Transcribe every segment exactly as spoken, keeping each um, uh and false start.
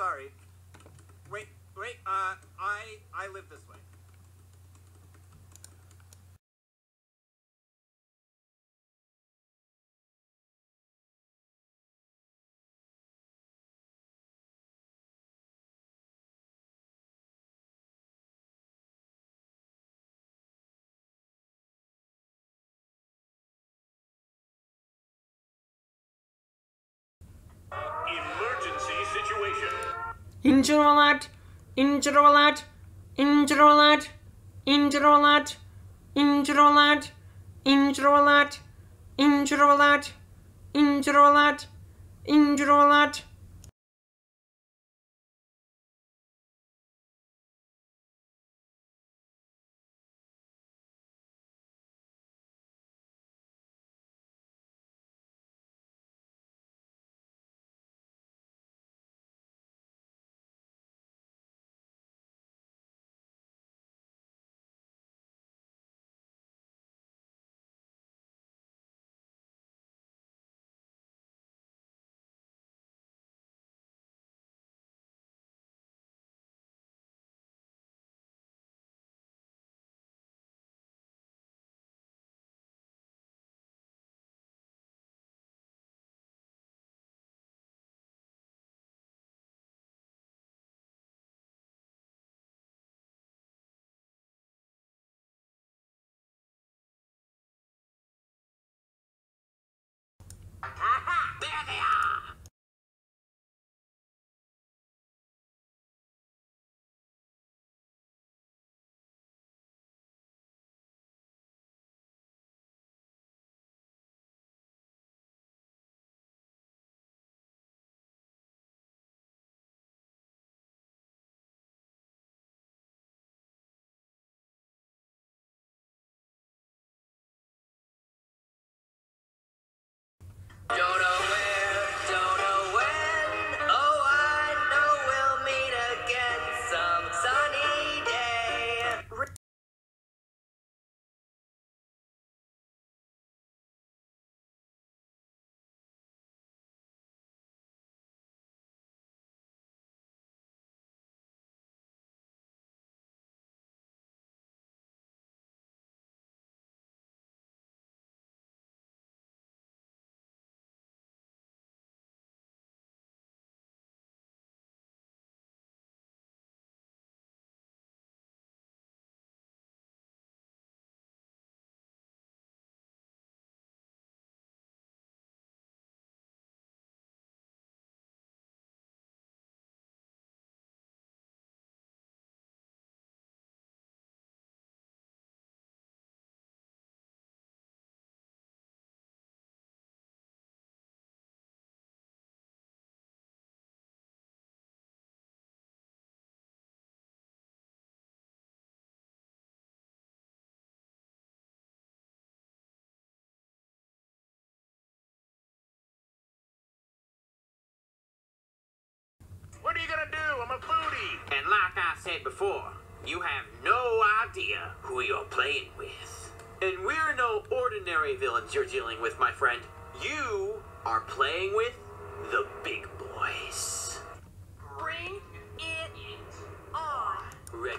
sorry. Wait, wait, uh, I, I live this way. Emergency situation. Injury alert! Injury alert! Injury alert! Injury alert! Injury alert! Injury alert! Injury alert! Injury alert! Injury alert! Aha! There they are! Don't know where, don't know when. Oh, I know we'll meet again some sunny day. What are you gonna do? I'm a booty. And like I said before, you have no idea who you're playing with. And we're no ordinary villains you're dealing with, my friend. You are playing with the big boys. Bring it on. Re-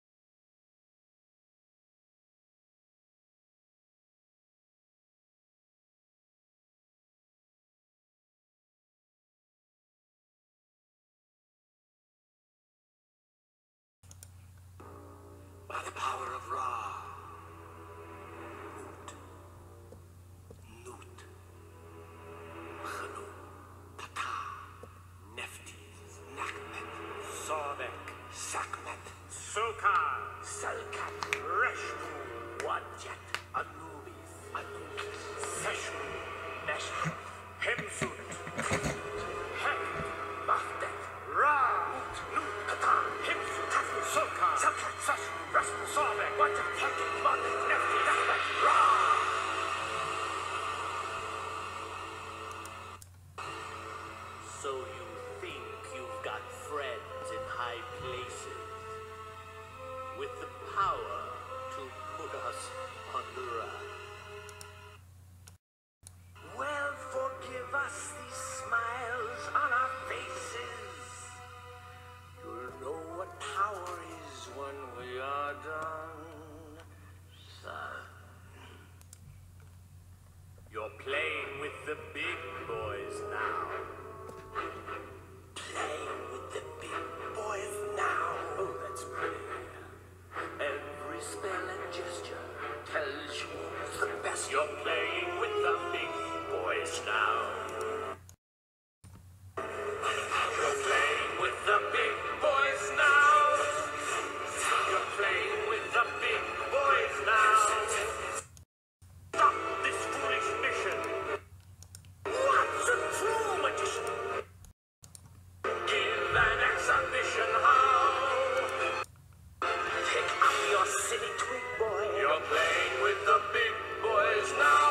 By the power of Ra. Nut. Nut. Chanu. Tata. Nefti. Nakmet. Sobek. Sakmet. Sokar. Salkat. Reshtu. Wadjet. Anubis. Anubis. Seshu. Neshu. Hemsut. Hek. Mahdet. Ra. Nut. Nut. Tata. Hemsut. Tafu. Sokar. Salkat. Seshu. Reshtu. Sobek. Wadjet. Hek. Mahdet. Nefti. Nakmet. Ra. So you think you've got friends in high places with the power to put us on the run? Well, forgive us these smiles on our faces. spell and gesture tells you who's the best. You're playing with the big boys now. You're playing with the big boys now. You're playing with the big boys now. Stop this foolish mission. What's a true magician? Give an exhibition how. Pick up your silly twig boy. You're playing with the big boys now.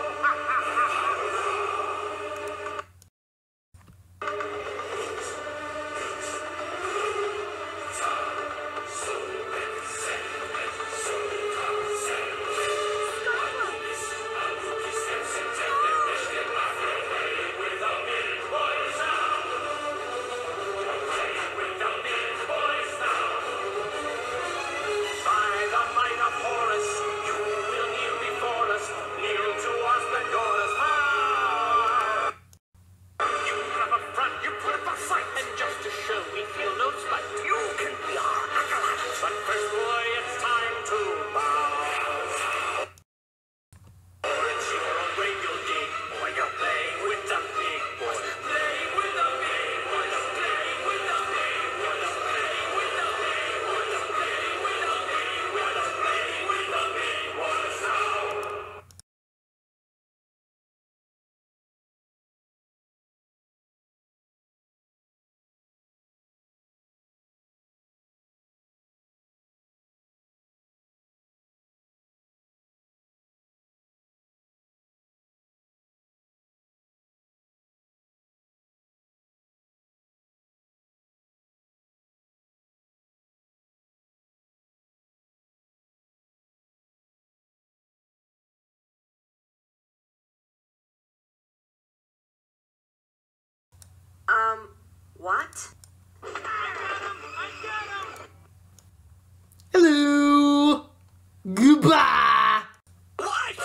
Um, what? Hello. Goodbye. What?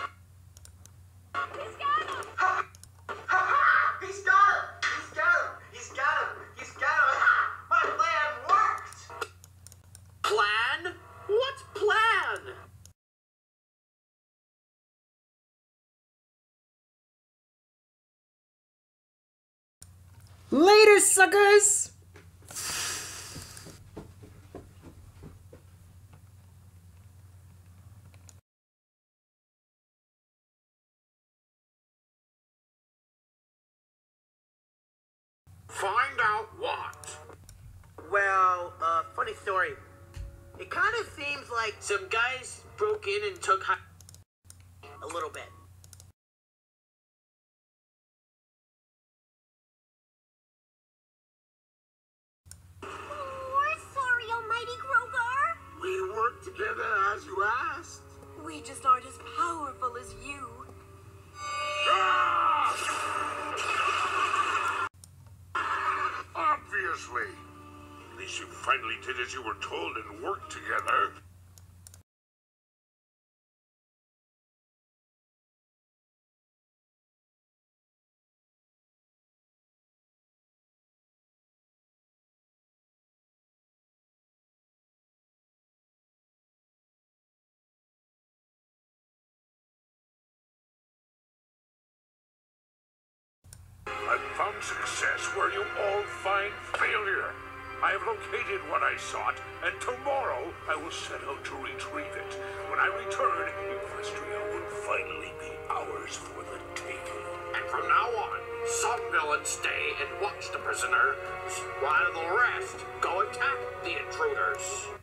He's got him! He's got him! He's got him! He's got him! My plan worked! Plan? What plan? Later, suckers. Find out what? Well, uh, funny story. It kind of seems like Some guys broke in and took hi- a little bit. We're sorry, Almighty Grogar. We worked together as you asked. We just aren't as powerful as you. Obviously. At least you finally did as you were told and worked together. I've found success where you all find failure. I have located what I sought, and tomorrow I will set out to retrieve it. When I return, Equestria will finally be ours for the taking. And from now on, some villains stay and watch the prisoners, while the rest go attack the intruders.